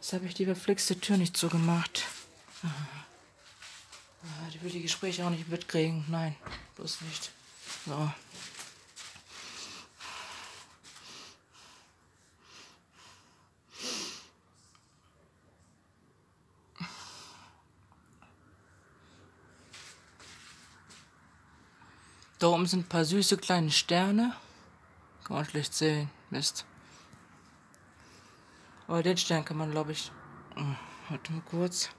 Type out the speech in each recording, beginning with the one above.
Jetzt habe ich die verflixte Tür nicht zugemacht. Die will die Gespräche auch nicht mitkriegen. Nein, bloß nicht. So. Da oben sind ein paar süße kleine Sterne. Kann man schlecht sehen. Mist. Aber den Stern kann man, glaube ich... Warte mal kurz.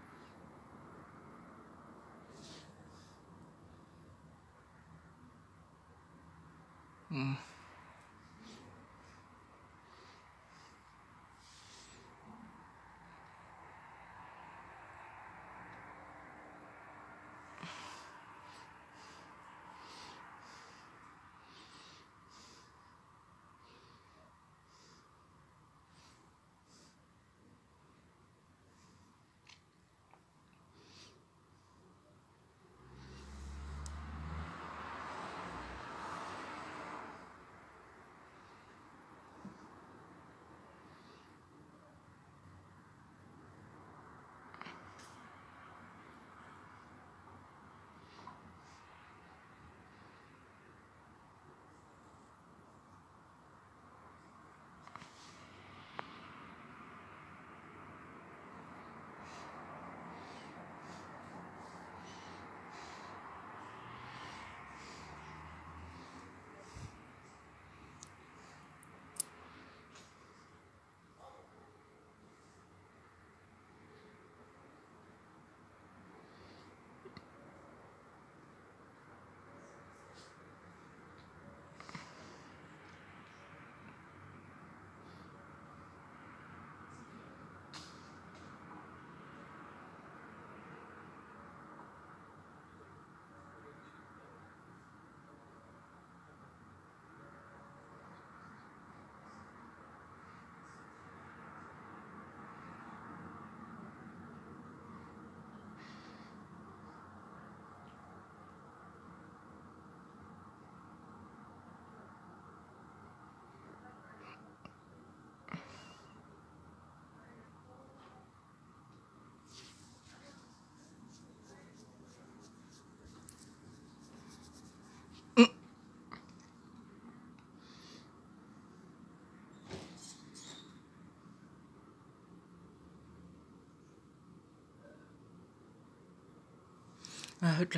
Wird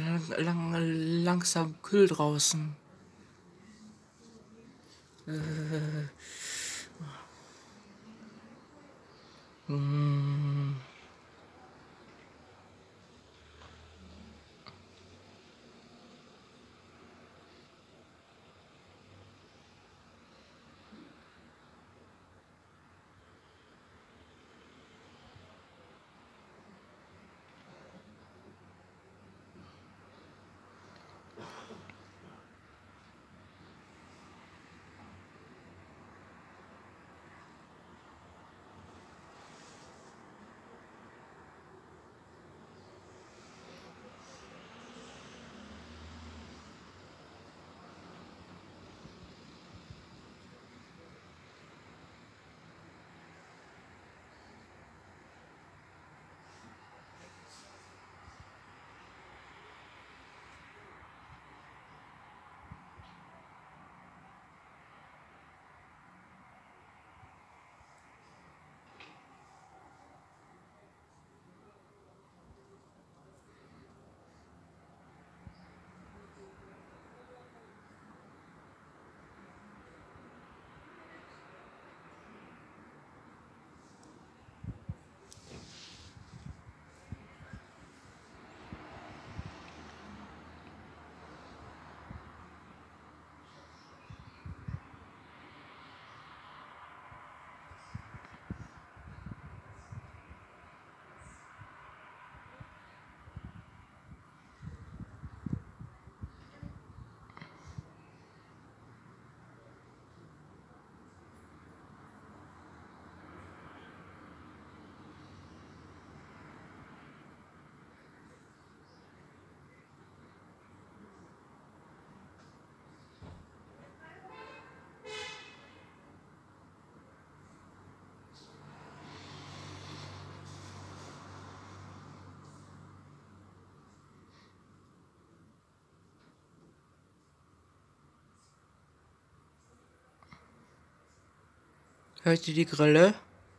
langsam kühl draußen. Hört ihr die Grille?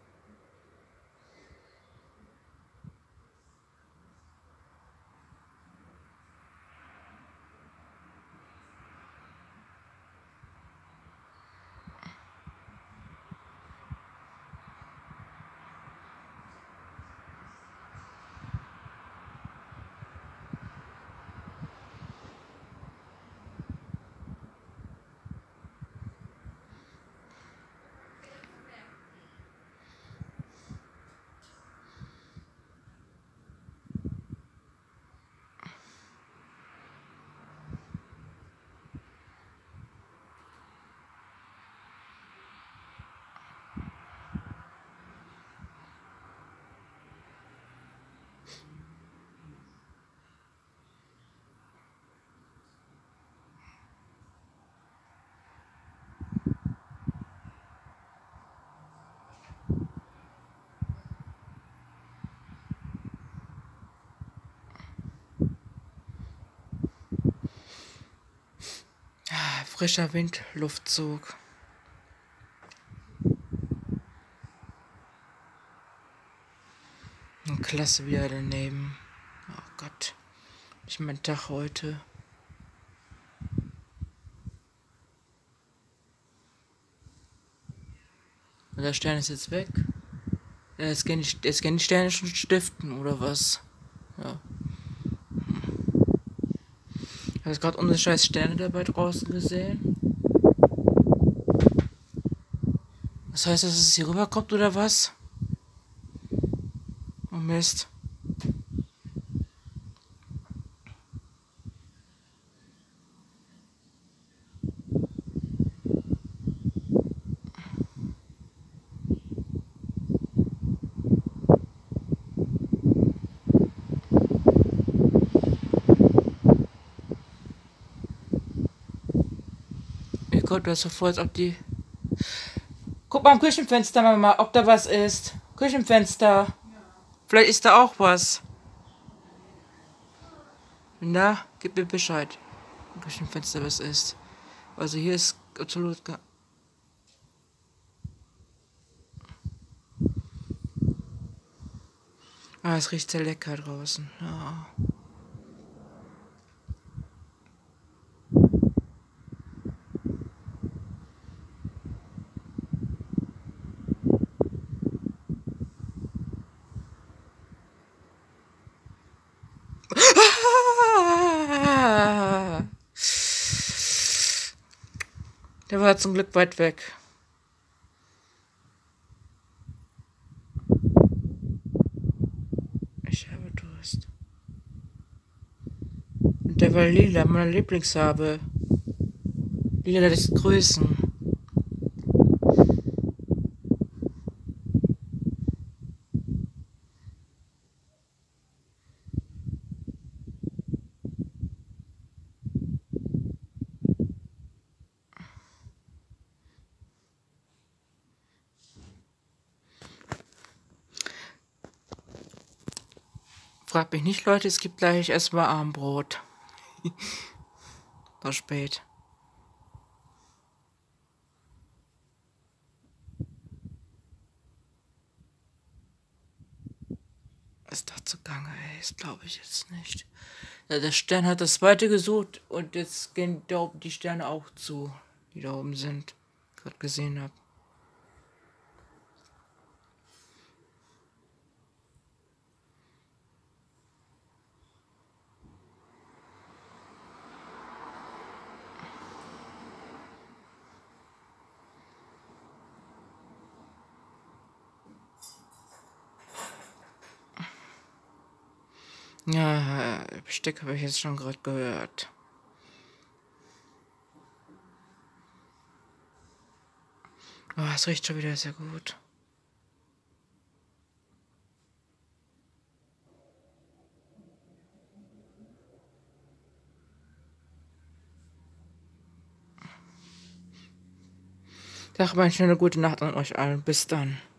Frischer Wind, Luftzug. Und klasse wieder daneben. Oh Gott. Nicht mein Tag heute. Und der Stern ist jetzt weg. Ja, jetzt gehen die Sterne schon stiften, oder was? Ja. Ich habe gerade unsere scheiß Sterne dabei draußen gesehen. Das heißt, dass es hier rüberkommt, oder was? Oh Mist. Ihr kommt das so vor, als ob die... Guck mal am Küchenfenster, Mama, ob da was ist. Küchenfenster. Vielleicht ist da auch was. Na, gib mir Bescheid. Am Küchenfenster was ist. Also hier ist absolut gar... Ah, es riecht sehr lecker draußen. Ja. Der war zum Glück weit weg. Ich habe Durst. Und der war lila, meine Lieblingsfarbe. Lila lässt grüßen. Fragt mich nicht, Leute, es gibt gleich erstmal Abendbrot. War spät. Ist da zugange, ey, das glaube ich jetzt nicht. Ja, der Stern hat das zweite gesucht und jetzt gehen da oben die Sterne auch zu, die da oben sind. Gerade gesehen habe. Ja, Besteck habe ich jetzt schon gerade gehört. Oh, es riecht schon wieder sehr gut. Sag mal eine schöne gute Nacht an euch allen. Bis dann.